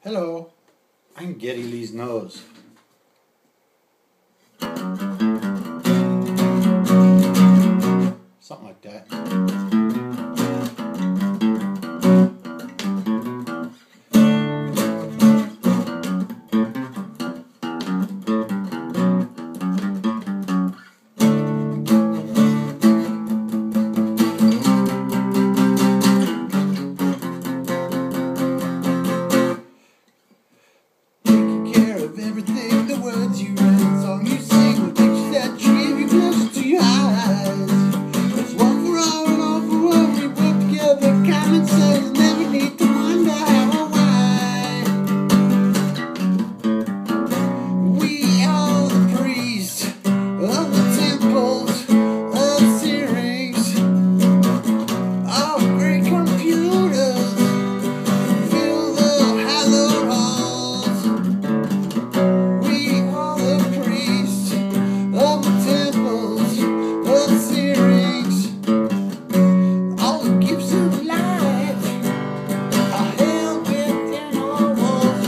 Hello, I'm Geddy Lee's nose. Something like that. Of everything, the words you write, the song you sing, the pictures that dream you close to your eyes. It's one for all and all for one. We work together, common sense, never need to wonder how or why. We are the priests of the temples of Syrinx. Our great computers fill the hallowed halls. We are the priests of the temples of Syrinx. All the gifts of life are held within our walls.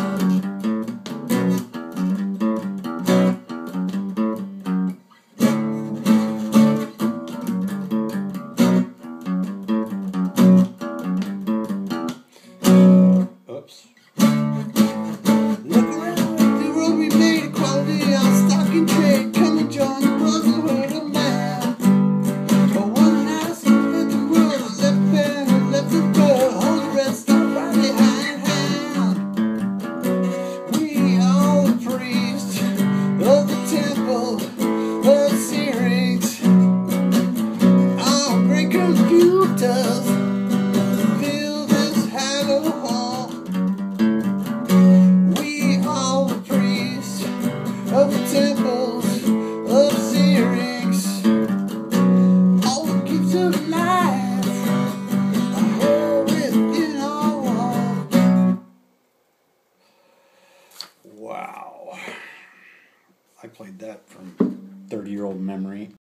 Oops. Look around the world we made, equality on stock and trade. Come and join the brotherhood of man. But one night, in the world, left band and left the world. Hold the rest, stop right behind hand. We are the priests of the temple of Syrinx. Our great computers fill this hollow hall. We are the priests of the temples of Syrinx. All the gifts of life are held within our walls. Wow. I played that from 30-year-old memory.